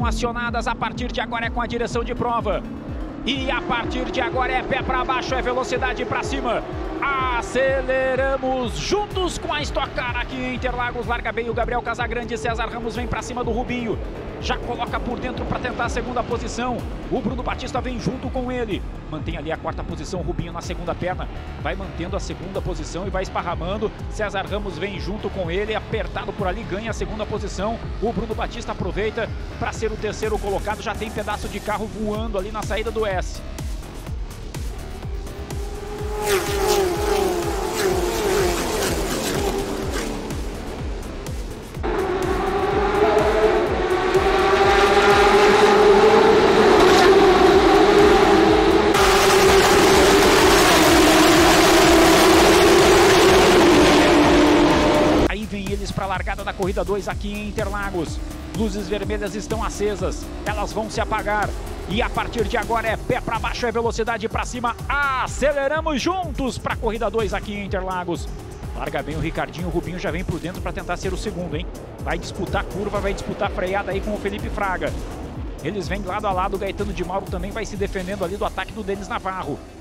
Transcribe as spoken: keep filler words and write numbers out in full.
acionadas. A partir de agora é com a direção de prova. E a partir de agora é pé para baixo, é velocidade para cima. Aceleramos juntos com a Stock Car aqui em Interlagos. Larga bem o Gabriel Casagrande. César Ramos vem para cima do Rubinho. Já coloca por dentro para tentar a segunda posição. O Bruno Batista vem junto com ele. Mantém ali a quarta posição. Rubinho na segunda perna. Vai mantendo a segunda posição e vai esparramando. César Ramos vem junto com ele. Apertado por ali, ganha a segunda posição. O Bruno Batista aproveita para ser o terceiro colocado. Já tem pedaço de carro voando ali na saída do S. Para a largada da corrida dois aqui em Interlagos. Luzes vermelhas estão acesas, elas vão se apagar. E a partir de agora é pé para baixo, é velocidade para cima. Aceleramos juntos para a corrida dois aqui em Interlagos. Larga bem o Ricardinho, o Rubinho já vem por dentro para tentar ser o segundo, hein? Vai disputar curva, vai disputar freada aí com o Felipe Fraga. Eles vêm lado a lado, o Gaetano de Mauro também vai se defendendo ali do ataque do Denis Navarro.